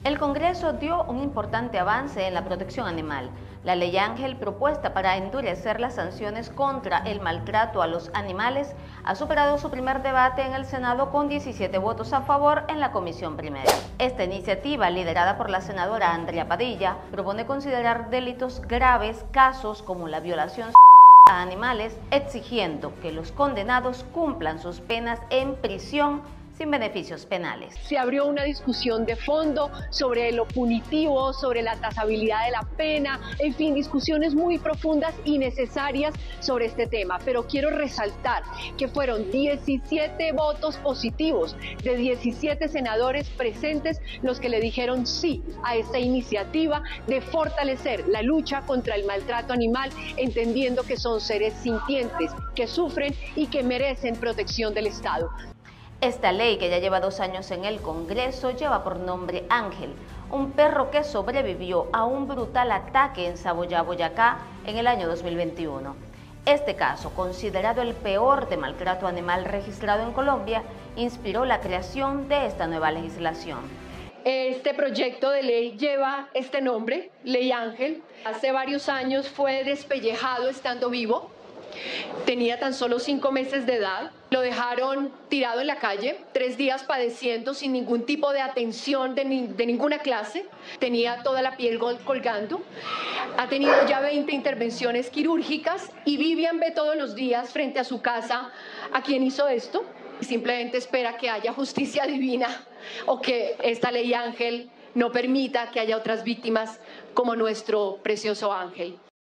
El Congreso dio un importante avance en la protección animal. La Ley Ángel, propuesta para endurecer las sanciones contra el maltrato a los animales, ha superado su primer debate en el Senado con 17 votos a favor en la Comisión Primera. Esta iniciativa, liderada por la senadora Andrea Padilla, propone considerar delitos graves casos como la violación a animales, exigiendo que los condenados cumplan sus penas en prisión sin beneficios penales. Se abrió una discusión de fondo sobre lo punitivo, sobre la tasabilidad de la pena, en fin, discusiones muy profundas y necesarias sobre este tema. Pero quiero resaltar que fueron 17 votos positivos de 17 senadores presentes los que le dijeron sí a esta iniciativa de fortalecer la lucha contra el maltrato animal, entendiendo que son seres sintientes, que sufren y que merecen protección del Estado. Esta ley, que ya lleva 2 años en el Congreso, lleva por nombre Ángel, un perro que sobrevivió a un brutal ataque en Saboyá, Boyacá, en el año 2021. Este caso, considerado el peor de maltrato animal registrado en Colombia, inspiró la creación de esta nueva legislación. Este proyecto de ley lleva este nombre, Ley Ángel. Hace varios años fue despellejado estando vivo. Tenía tan solo 5 meses de edad, lo dejaron tirado en la calle, 3 días padeciendo sin ningún tipo de atención de ninguna clase, tenía toda la piel colgando, ha tenido ya 20 intervenciones quirúrgicas y Vivian ve todos los días frente a su casa a quien hizo esto y simplemente espera que haya justicia divina o que esta Ley Ángel no permita que haya otras víctimas como nuestro precioso Ángel.